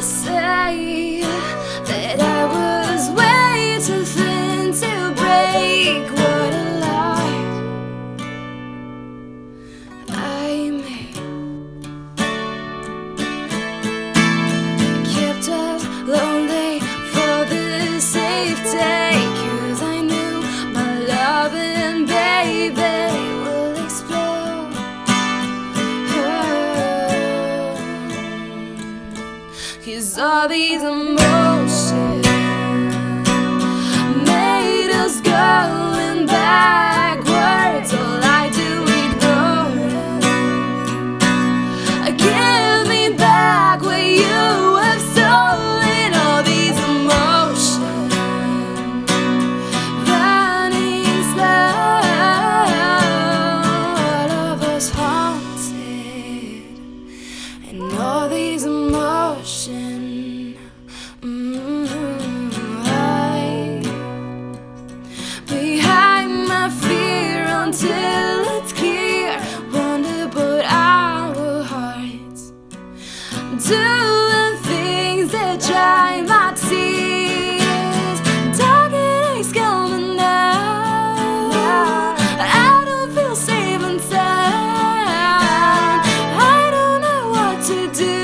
say that I was way too thin to break. What a lie I made. I kept up lonely for the safety, 'cause I knew my loving baby will explode. 'Cause all these emotions made us going backwards. All I do ignore it. Give me back what you have stolen. All these emotions running slow, all of us haunted. And all these emotions behind my fear until it's clear. Wonder but our hearts doing things that dry my tears. Dark days coming now. I don't feel safe and sound. I don't know what to do.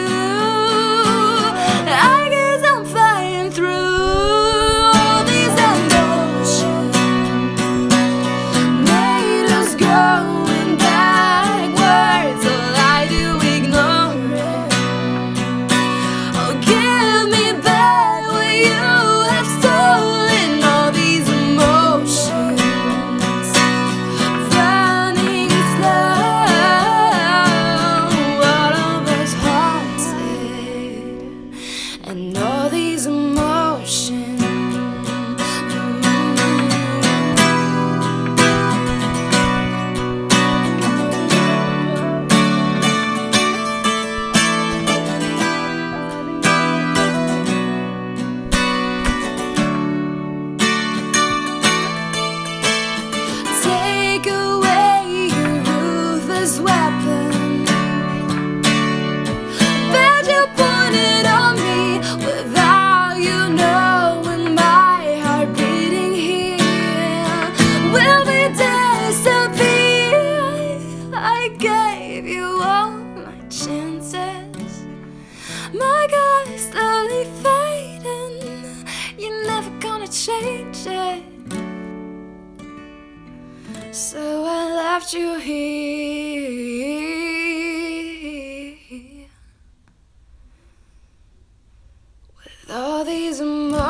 I guess I'm fighting through all these emotions. Made us going backwards. All I do ignore it. Oh, give me back what you have stolen. All these emotions running slow, all of us haunted. And all these emotions take away your ruthless weapon. Bet you point it on me without you knowing my heart beating here. Will we disappear? I gave you all my chances. My God is slowly fading. You're never gonna change it. So I left you here with all these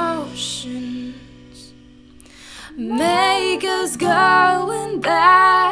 emotions make us going back.